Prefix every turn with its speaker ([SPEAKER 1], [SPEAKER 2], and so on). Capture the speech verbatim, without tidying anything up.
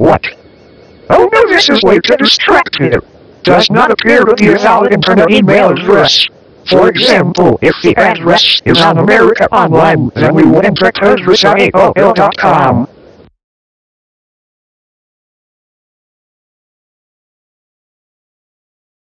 [SPEAKER 1] What? Oh no, this is way to distract you. Does not appear to be a valid internal email address. For example, if the address is on America Online, then we would enter address at A O L dot com.